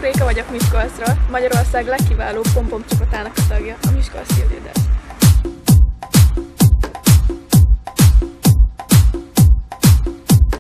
Réka vagyok Miskolcról, Magyarország legkiválóbb pompom csapatának a tagja, a Miskolc Cheerleaders.